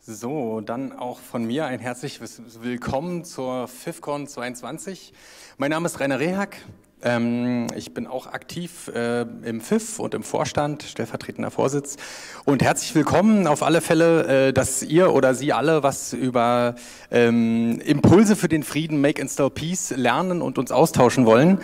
So, dann auch von mir ein herzliches Willkommen zur FIFCon 22. Mein Name ist Rainer Rehak. Ich bin auch aktiv im FIF und im Vorstand, stellvertretender Vorsitz. Und herzlich willkommen auf alle Fälle, dass ihr oder Sie alle was über Impulse für den Frieden, Make and Still Peace lernen und uns austauschen wollen.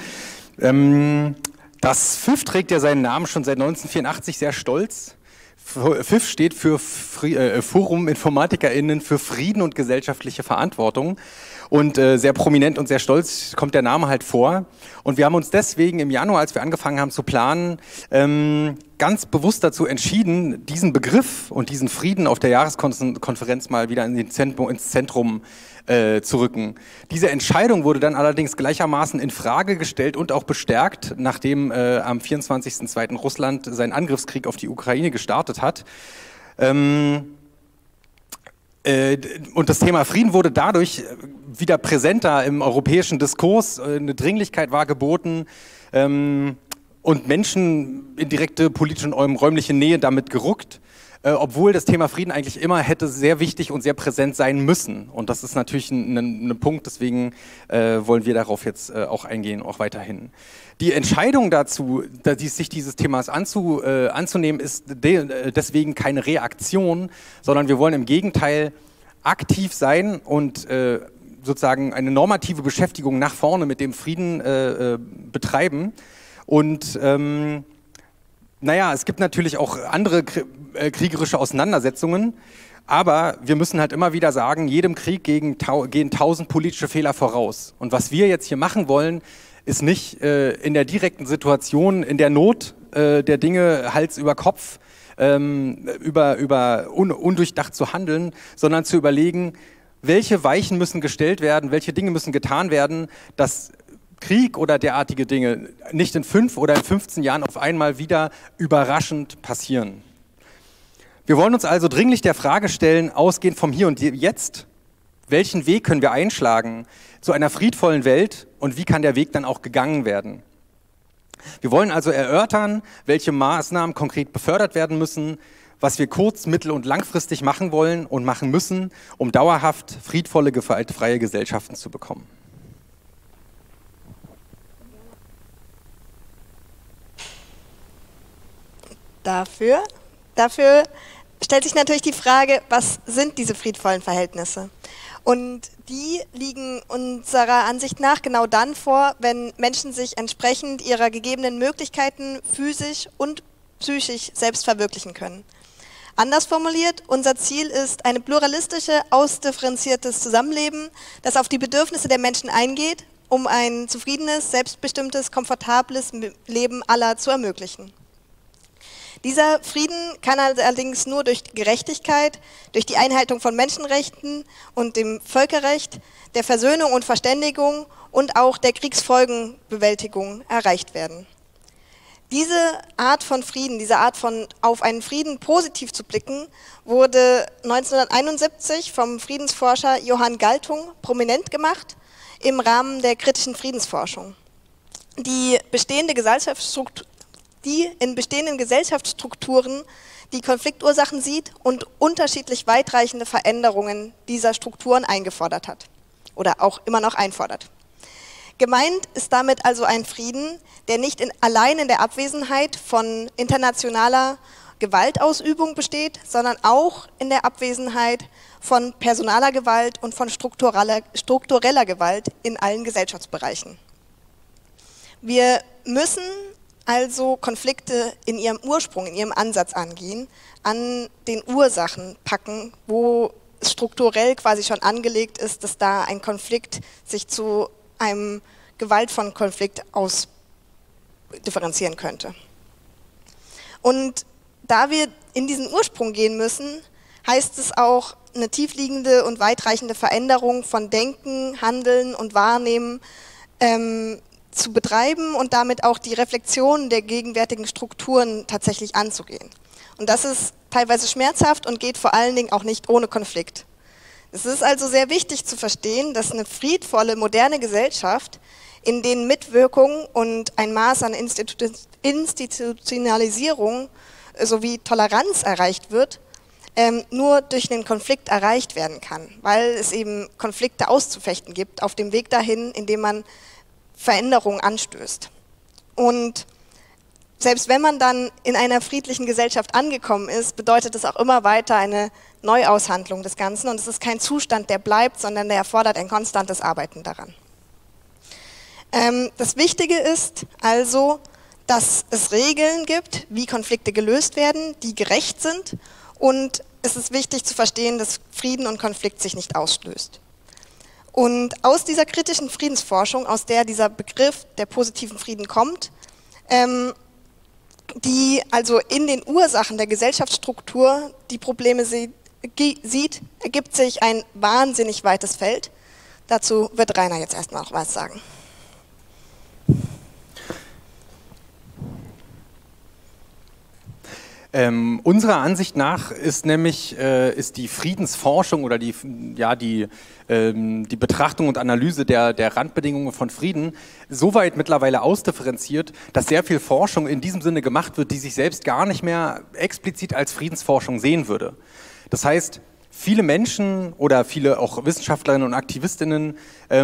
Das FIF trägt ja seinen Namen schon seit 1984 sehr stolz. FIF steht für Forum InformatikerInnen für Frieden und gesellschaftliche Verantwortung und sehr prominent und sehr stolz kommt der Name halt vor. Und wir haben uns deswegen im Januar, als wir angefangen haben zu planen, ganz bewusst dazu entschieden, diesen Begriff und diesen Frieden auf der Jahreskonferenz mal wieder ins Zentrum zu rücken. Diese Entscheidung wurde dann allerdings gleichermaßen in Frage gestellt und auch bestärkt, nachdem am 24.02. Russland seinen Angriffskrieg auf die Ukraine gestartet hat. Und das Thema Frieden wurde dadurch wieder präsenter im europäischen Diskurs. Eine Dringlichkeit war geboten und Menschen in direkte politische und räumliche Nähe damit gerückt. Obwohl das Thema Frieden eigentlich immer hätte sehr wichtig und sehr präsent sein müssen. Und das ist natürlich ein Punkt, deswegen wollen wir darauf jetzt auch eingehen, auch weiterhin. Die Entscheidung dazu, sich dieses Themas anzunehmen, ist deswegen keine Reaktion, sondern wir wollen im Gegenteil aktiv sein und sozusagen eine normative Beschäftigung nach vorne mit dem Frieden betreiben. Und naja, es gibt natürlich auch andere kriegerische Auseinandersetzungen, aber wir müssen halt immer wieder sagen, jedem Krieg gehen 1000 politische Fehler voraus. Und was wir jetzt hier machen wollen, ist nicht in der direkten Situation, in der Not der Dinge Hals über Kopf, undurchdacht zu handeln, sondern zu überlegen, welche Weichen müssen gestellt werden, welche Dinge müssen getan werden, dass Krieg oder derartige Dinge nicht in 5 oder in 15 Jahren auf einmal wieder überraschend passieren. Wir wollen uns also dringlich der Frage stellen, ausgehend vom Hier und Jetzt, welchen Weg können wir einschlagen zu einer friedvollen Welt und wie kann der Weg dann auch gegangen werden? Wir wollen also erörtern, welche Maßnahmen konkret befördert werden müssen, was wir kurz-, mittel- und langfristig machen wollen und machen müssen, um dauerhaft friedvolle, gewaltfreie Gesellschaften zu bekommen. Dafür stellt sich natürlich die Frage, was sind diese friedvollen Verhältnisse? Und die liegen unserer Ansicht nach genau dann vor, wenn Menschen sich entsprechend ihrer gegebenen Möglichkeiten physisch und psychisch selbst verwirklichen können. Anders formuliert, unser Ziel ist ein pluralistisches, ausdifferenziertes Zusammenleben, das auf die Bedürfnisse der Menschen eingeht, um ein zufriedenes, selbstbestimmtes, komfortables Leben aller zu ermöglichen. Dieser Frieden kann allerdings nur durch Gerechtigkeit, durch die Einhaltung von Menschenrechten und dem Völkerrecht, der Versöhnung und Verständigung und auch der Kriegsfolgenbewältigung erreicht werden. Diese Art von Frieden, diese Art von auf einen Frieden positiv zu blicken, wurde 1971 vom Friedensforscher Johann Galtung prominent gemacht im Rahmen der kritischen Friedensforschung. Die in bestehenden Gesellschaftsstrukturen die Konfliktursachen sieht und unterschiedlich weitreichende Veränderungen dieser Strukturen eingefordert hat oder auch immer noch einfordert. Gemeint ist damit also ein Frieden, der nicht allein in der Abwesenheit von internationaler Gewaltausübung besteht, sondern auch in der Abwesenheit von personaler Gewalt und von struktureller Gewalt in allen Gesellschaftsbereichen. Wir müssen also Konflikte in ihrem Ursprung, in ihrem Ansatz angehen, an den Ursachen packen, wo es strukturell quasi schon angelegt ist, dass da ein Konflikt sich zu einem gewaltvollen Konflikt ausdifferenzieren könnte. Und da wir in diesen Ursprung gehen müssen, heißt es auch eine tiefliegende und weitreichende Veränderung von Denken, Handeln und Wahrnehmen zu betreiben und damit auch die Reflexion der gegenwärtigen Strukturen tatsächlich anzugehen. Und das ist teilweise schmerzhaft und geht vor allen Dingen auch nicht ohne Konflikt. Es ist also sehr wichtig zu verstehen, dass eine friedvolle, moderne Gesellschaft, in denen Mitwirkung und ein Maß an Institutionalisierung sowie Toleranz erreicht wird, nur durch einen Konflikt erreicht werden kann, weil es eben Konflikte auszufechten gibt auf dem Weg dahin, indem man Veränderungen anstößt. Und selbst wenn man dann in einer friedlichen Gesellschaft angekommen ist, bedeutet es auch immer weiter eine Neuaushandlung des Ganzen und es ist kein Zustand, der bleibt, sondern der erfordert ein konstantes Arbeiten daran. Das Wichtige ist also, dass es Regeln gibt, wie Konflikte gelöst werden, die gerecht sind, und es ist wichtig zu verstehen, dass Frieden und Konflikt sich nicht auslöst. Und aus dieser kritischen Friedensforschung, aus der dieser Begriff der positiven Frieden kommt, die also in den Ursachen der Gesellschaftsstruktur die Probleme sieht, ergibt sich ein wahnsinnig weites Feld. Dazu wird Rainer jetzt erstmal noch was sagen. Unserer Ansicht nach ist nämlich ist die Friedensforschung oder die Betrachtung und Analyse der Randbedingungen von Frieden so weit mittlerweile ausdifferenziert, dass sehr viel Forschung in diesem Sinne gemacht wird, die sich selbst gar nicht mehr explizit als Friedensforschung sehen würde. Das heißt, viele Menschen oder viele auch Wissenschaftlerinnen und Aktivistinnen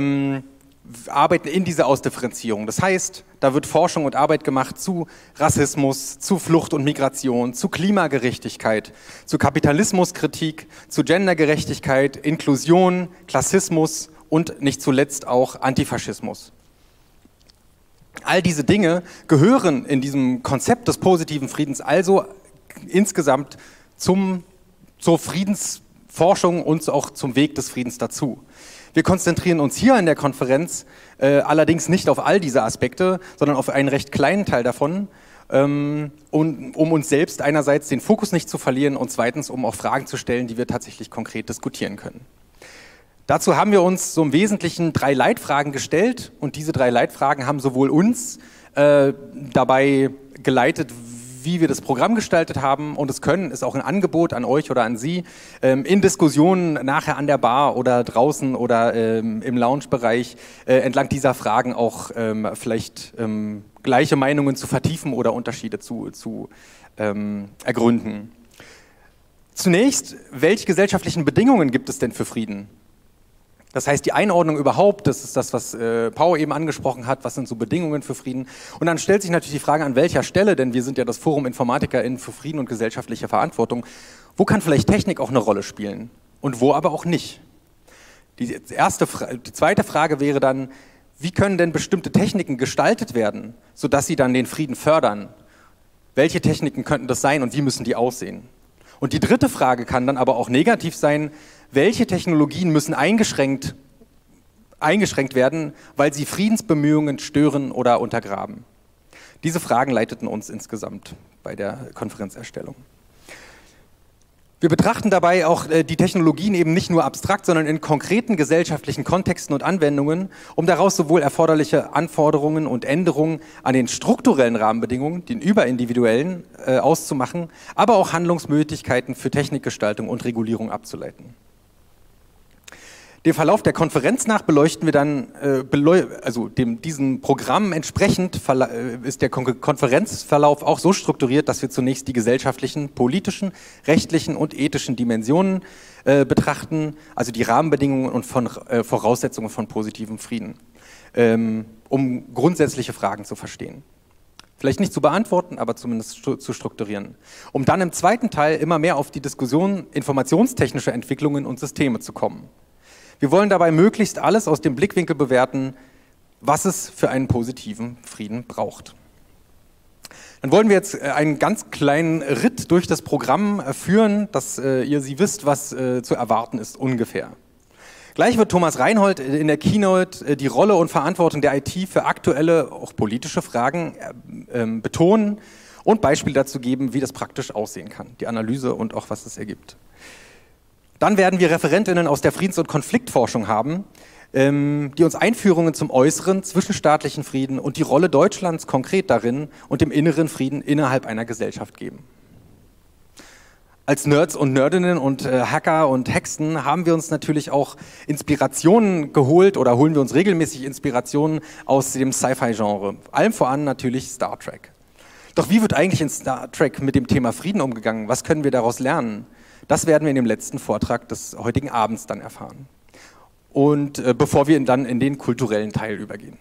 arbeiten in dieser Ausdifferenzierung. Das heißt, da wird Forschung und Arbeit gemacht zu Rassismus, zu Flucht und Migration, zu Klimagerechtigkeit, zu Kapitalismuskritik, zu Gendergerechtigkeit, Inklusion, Klassismus und nicht zuletzt auch Antifaschismus. All diese Dinge gehören in diesem Konzept des positiven Friedens also insgesamt zur Friedensforschung und auch zum Weg des Friedens dazu. Wir konzentrieren uns hier in der Konferenz allerdings nicht auf all diese Aspekte, sondern auf einen recht kleinen Teil davon, um uns selbst einerseits den Fokus nicht zu verlieren und zweitens, um auch Fragen zu stellen, die wir tatsächlich konkret diskutieren können. Dazu haben wir uns so im Wesentlichen 3 Leitfragen gestellt und diese 3 Leitfragen haben sowohl uns dabei geleitet, wie wir das Programm gestaltet haben, und es ist auch ein Angebot an euch oder an Sie, in Diskussionen nachher an der Bar oder draußen oder im Lounge-Bereich entlang dieser Fragen auch vielleicht gleiche Meinungen zu vertiefen oder Unterschiede zu ergründen. Zunächst, welche gesellschaftlichen Bedingungen gibt es denn für Frieden? Das heißt, die Einordnung überhaupt, das ist das, was Pau eben angesprochen hat, was sind so Bedingungen für Frieden? Und dann stellt sich natürlich die Frage, an welcher Stelle, denn wir sind ja das Forum InformatikerInnen für Frieden und gesellschaftliche Verantwortung, wo kann vielleicht Technik auch eine Rolle spielen und wo aber auch nicht? Die zweite Frage wäre dann, wie können denn bestimmte Techniken gestaltet werden, sodass sie dann den Frieden fördern? Welche Techniken könnten das sein und wie müssen die aussehen? Und die dritte Frage kann dann aber auch negativ sein, welche Technologien müssen eingeschränkt werden, weil sie Friedensbemühungen stören oder untergraben? Diese Fragen leiteten uns insgesamt bei der Konferenzerstellung. Wir betrachten dabei auch die Technologien eben nicht nur abstrakt, sondern in konkreten gesellschaftlichen Kontexten und Anwendungen, um daraus sowohl erforderliche Anforderungen und Änderungen an den strukturellen Rahmenbedingungen, den überindividuellen, auszumachen, aber auch Handlungsmöglichkeiten für Technikgestaltung und Regulierung abzuleiten. Den Verlauf der Konferenz nach beleuchten wir dann, diesem Programm entsprechend ist der Konferenzverlauf auch so strukturiert, dass wir zunächst die gesellschaftlichen, politischen, rechtlichen und ethischen Dimensionen betrachten, also die Rahmenbedingungen und Voraussetzungen von positivem Frieden, um grundsätzliche Fragen zu verstehen. Vielleicht nicht zu beantworten, aber zumindest zu strukturieren. Um dann im zweiten Teil immer mehr auf die Diskussion informationstechnischer Entwicklungen und Systeme zu kommen. Wir wollen dabei möglichst alles aus dem Blickwinkel bewerten, was es für einen positiven Frieden braucht. Dann wollen wir jetzt einen ganz kleinen Ritt durch das Programm führen, dass Sie wisst, was zu erwarten ist ungefähr. Gleich wird Thomas Reinhold in der Keynote die Rolle und Verantwortung der IT für aktuelle, auch politische Fragen betonen und Beispiele dazu geben, wie das praktisch aussehen kann, die Analyse und auch was es ergibt. Dann werden wir ReferentInnen aus der Friedens- und Konfliktforschung haben, die uns Einführungen zum äußeren, zwischenstaatlichen Frieden und die Rolle Deutschlands konkret darin und dem inneren Frieden innerhalb einer Gesellschaft geben. Als Nerds und Nerdinnen und Hacker und Hexen haben wir uns natürlich auch Inspirationen geholt oder holen wir uns regelmäßig Inspirationen aus dem Sci-Fi-Genre. Allem voran natürlich Star Trek. Doch wie wird eigentlich in Star Trek mit dem Thema Frieden umgegangen? Was können wir daraus lernen? Das werden wir in dem letzten Vortrag des heutigen Abends dann erfahren. Und bevor wir dann in den kulturellen Teil übergehen.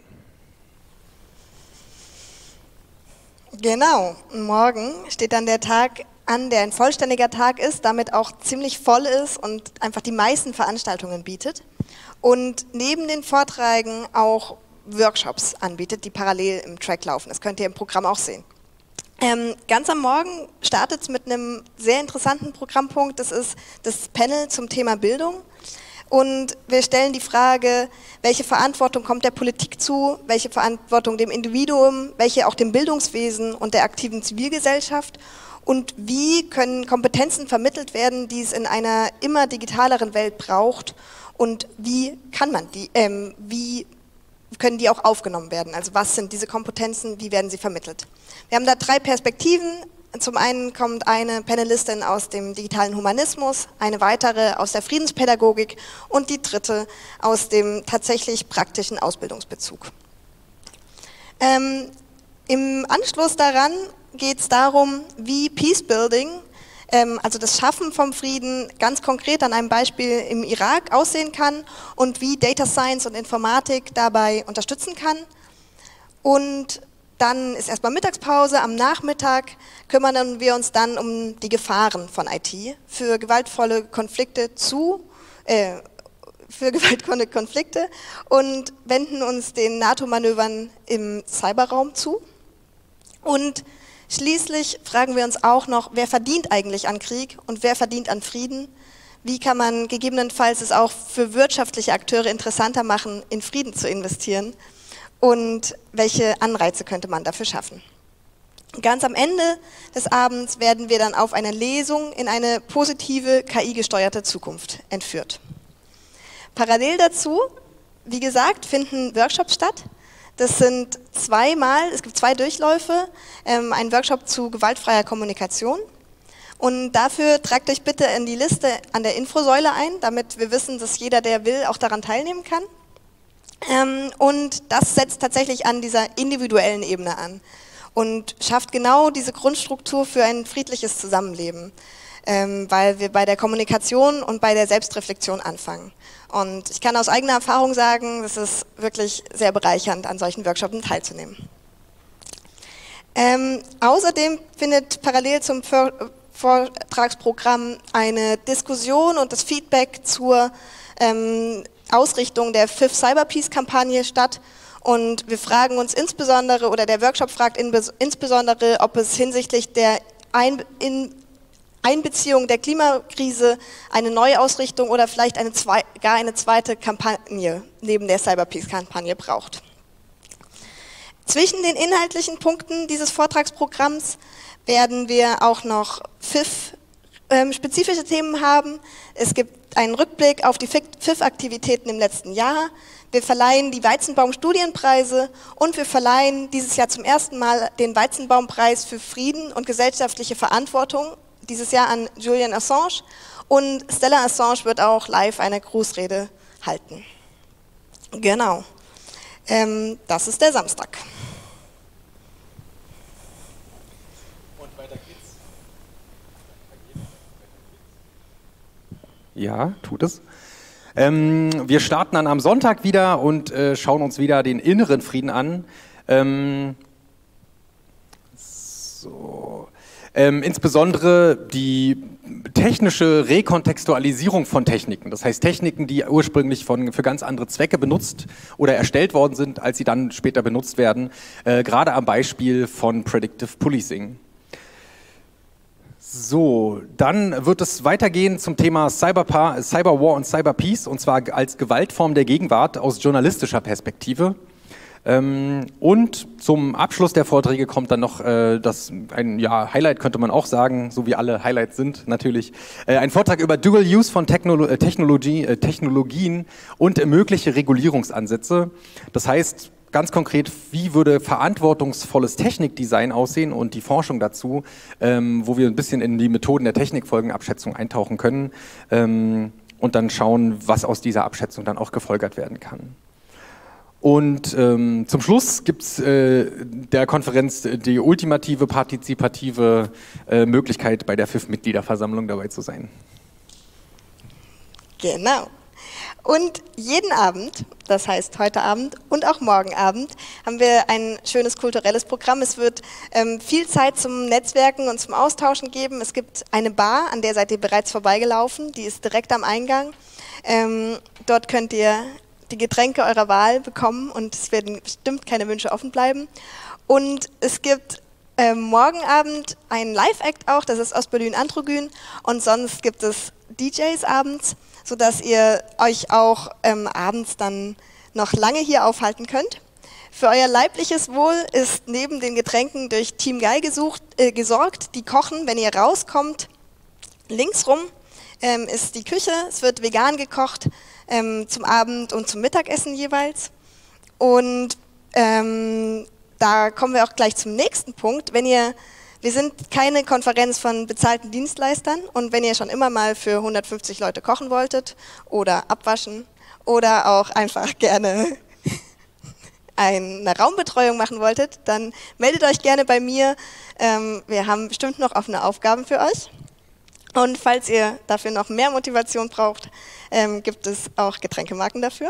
Genau, morgen steht dann der Tag an, der ein vollständiger Tag ist, damit auch ziemlich voll ist und einfach die meisten Veranstaltungen bietet. Und neben den Vorträgen auch Workshops anbietet, die parallel im Track laufen. Das könnt ihr im Programm auch sehen. Ganz am Morgen startet es mit einem sehr interessanten Programmpunkt. Das ist das Panel zum Thema Bildung. Und wir stellen die Frage, welche Verantwortung kommt der Politik zu, welche Verantwortung dem Individuum, welche auch dem Bildungswesen und der aktiven Zivilgesellschaft und wie können Kompetenzen vermittelt werden, die es in einer immer digitaleren Welt braucht und wie kann man die, wie können die auch aufgenommen werden? Also was sind diese Kompetenzen, wie werden sie vermittelt? Wir haben da 3 Perspektiven. Zum einen kommt eine Panelistin aus dem digitalen Humanismus, eine weitere aus der Friedenspädagogik und die dritte aus dem tatsächlich praktischen Ausbildungsbezug. Im Anschluss daran geht es darum, wie Peacebuilding, also das Schaffen vom Frieden, ganz konkret an einem Beispiel im Irak aussehen kann und wie Data Science und Informatik dabei unterstützen kann. Und dann ist erstmal Mittagspause, am Nachmittag kümmern wir uns dann um die Gefahren von IT für gewaltvolle Konflikte und wenden uns den NATO-Manövern im Cyberraum zu. Und schließlich fragen wir uns auch noch, wer verdient eigentlich an Krieg und wer verdient an Frieden? Wie kann man gegebenenfalls es auch für wirtschaftliche Akteure interessanter machen, in Frieden zu investieren? Und welche Anreize könnte man dafür schaffen? Ganz am Ende des Abends werden wir dann auf eine Lesung in eine positive, KI-gesteuerte Zukunft entführt. Parallel dazu, wie gesagt, finden Workshops statt. Das sind es gibt 2 Durchläufe, ein Workshop zu gewaltfreier Kommunikation. Und dafür tragt euch bitte in die Liste an der Infosäule ein, damit wir wissen, dass jeder, der will, auch daran teilnehmen kann. Und das setzt tatsächlich an dieser individuellen Ebene an und schafft genau diese Grundstruktur für ein friedliches Zusammenleben, weil wir bei der Kommunikation und bei der Selbstreflexion anfangen. Und ich kann aus eigener Erfahrung sagen, es ist wirklich sehr bereichernd, an solchen Workshops teilzunehmen. Außerdem findet parallel zum Vortragsprogramm eine Diskussion und das Feedback zur Ausrichtung der Fifth Cyber Peace-Kampagne statt und wir fragen uns insbesondere, oder der Workshop fragt insbesondere, ob es hinsichtlich der Einbeziehung der Klimakrise eine Neuausrichtung oder vielleicht gar eine zweite Kampagne neben der Cyber Peace-Kampagne braucht. Zwischen den inhaltlichen Punkten dieses Vortragsprogramms werden wir auch noch FIF-spezifische Themen haben. Es gibt einen Rückblick auf die FIF-Aktivitäten im letzten Jahr. Wir verleihen die Weizenbaum-Studienpreise und wir verleihen dieses Jahr zum ersten Mal den Weizenbaum-Preis für Frieden und gesellschaftliche Verantwortung, dieses Jahr an Julian Assange. Und Stella Assange wird auch live eine Grußrede halten. Genau. Das ist der Samstag. Ja, tut es. Wir starten dann am Sonntag wieder und schauen uns wieder den inneren Frieden an. Insbesondere die technische Rekontextualisierung von Techniken. Das heißt Techniken, die ursprünglich für ganz andere Zwecke benutzt oder erstellt worden sind, als sie dann später benutzt werden. Gerade am Beispiel von Predictive Policing. So, dann wird es weitergehen zum Thema Cyberwar und Cyberpeace, und zwar als Gewaltform der Gegenwart aus journalistischer Perspektive. Und zum Abschluss der Vorträge kommt dann noch ein Highlight, könnte man auch sagen, so wie alle Highlights sind natürlich, ein Vortrag über Dual Use von Technologien und mögliche Regulierungsansätze. Das heißt, ganz konkret, wie würde verantwortungsvolles Technikdesign aussehen und die Forschung dazu, wo wir ein bisschen in die Methoden der Technikfolgenabschätzung eintauchen können und dann schauen, was aus dieser Abschätzung dann auch gefolgert werden kann. Und zum Schluss gibt es der Konferenz die ultimative partizipative Möglichkeit, bei der FIF-Mitgliederversammlung dabei zu sein. Genau. Und jeden Abend, das heißt heute Abend und auch morgen Abend, haben wir ein schönes kulturelles Programm. Es wird viel Zeit zum Netzwerken und zum Austauschen geben. Es gibt eine Bar, an der seid ihr bereits vorbeigelaufen, die ist direkt am Eingang. Dort könnt ihr die Getränke eurer Wahl bekommen und es werden bestimmt keine Wünsche offen bleiben. Und es gibt morgen Abend einen Live-Act auch, das ist Ostberlin Androgyn, und sonst gibt es DJs abends, sodass ihr euch auch abends dann noch lange hier aufhalten könnt. Für euer leibliches Wohl ist neben den Getränken durch Team Guy gesorgt. Die kochen, wenn ihr rauskommt, links rum ist die Küche. Es wird vegan gekocht zum Abend und zum Mittagessen jeweils. Und da kommen wir auch gleich zum nächsten Punkt. Wir sind keine Konferenz von bezahlten Dienstleistern und wenn ihr schon immer mal für 150 Leute kochen wolltet oder abwaschen oder auch einfach gerne eine Raumbetreuung machen wolltet, dann meldet euch gerne bei mir. Wir haben bestimmt noch offene Aufgaben für euch. Und falls ihr dafür noch mehr Motivation braucht, gibt es auch Getränkemarken dafür.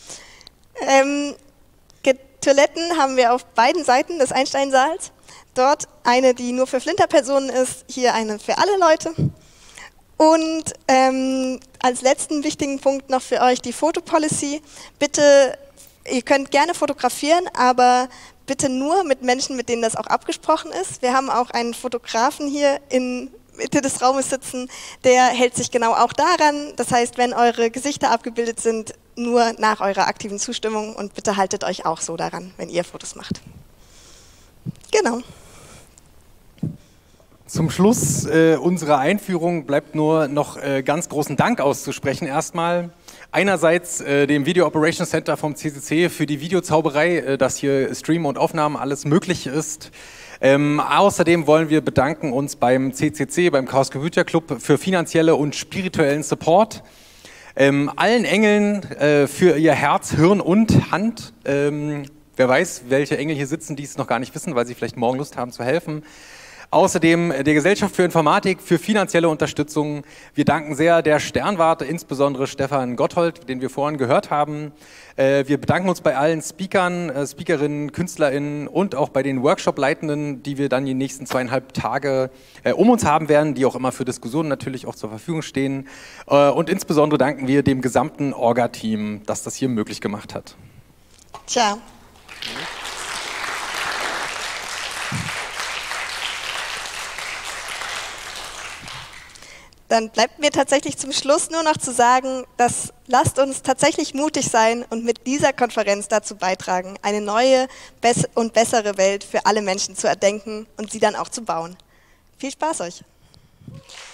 Toiletten haben wir auf beiden Seiten des Einsteinsaals. Dort eine, die nur für Flinterpersonen ist, hier eine für alle Leute. Und als letzten wichtigen Punkt noch für euch die Fotopolicy. Bitte, ihr könnt gerne fotografieren, aber bitte nur mit Menschen, mit denen das auch abgesprochen ist. Wir haben auch einen Fotografen hier in Mitte des Raumes sitzen, der hält sich genau auch daran. Das heißt, wenn eure Gesichter abgebildet sind, nur nach eurer aktiven Zustimmung und bitte haltet euch auch so daran, wenn ihr Fotos macht. Genau. Zum Schluss unserer Einführung bleibt nur noch ganz großen Dank auszusprechen. Erstmal einerseits dem Video Operations Center vom CCC für die Videozauberei, dass hier Stream und Aufnahmen alles möglich ist. Außerdem wollen wir bedanken uns beim CCC, beim Chaos Computer Club für finanzielle und spirituellen Support. Allen Engeln für ihr Herz, Hirn und Hand. Wer weiß, welche Engel hier sitzen, die es noch gar nicht wissen, weil sie vielleicht morgen Lust haben zu helfen. Außerdem der Gesellschaft für Informatik für finanzielle Unterstützung. Wir danken sehr der Sternwarte, insbesondere Stefan Gotthold, den wir vorhin gehört haben. Wir bedanken uns bei allen Speakern, Speakerinnen, KünstlerInnen und auch bei den Workshop-Leitenden, die wir dann die nächsten 2,5 Tage um uns haben werden, die auch immer für Diskussionen natürlich auch zur Verfügung stehen. Und insbesondere danken wir dem gesamten Orga-Team, das das hier möglich gemacht hat. Ciao. Dann bleibt mir tatsächlich zum Schluss nur noch zu sagen, dass lasst uns tatsächlich mutig sein und mit dieser Konferenz dazu beitragen, eine neue und bessere Welt für alle Menschen zu erdenken und sie dann auch zu bauen. Viel Spaß euch!